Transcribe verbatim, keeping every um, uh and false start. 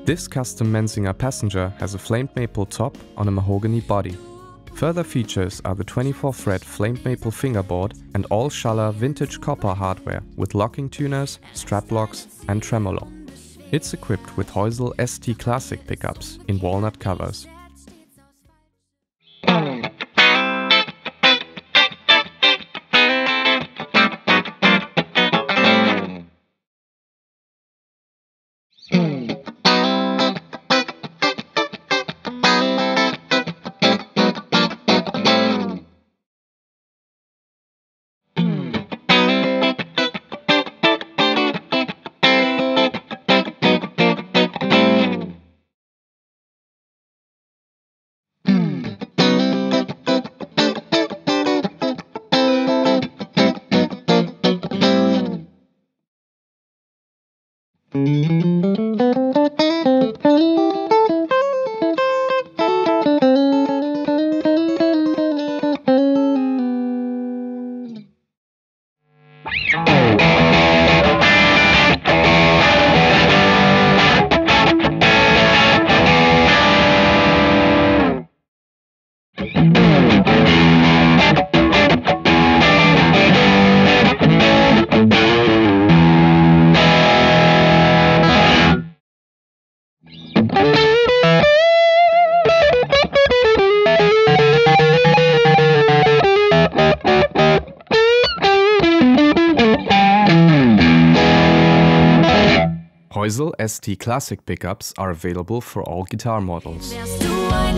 This custom Menzinger Passenger has a flamed maple top on a mahogany body. Further features are the twenty-four fret flamed maple fingerboard and all Schaller vintage copper hardware with locking tuners, strap locks and tremolo. It's equipped with Heusel S T Classic pickups in walnut covers. Heusel S T Classic pickups are available for all guitar models. Wärst du ein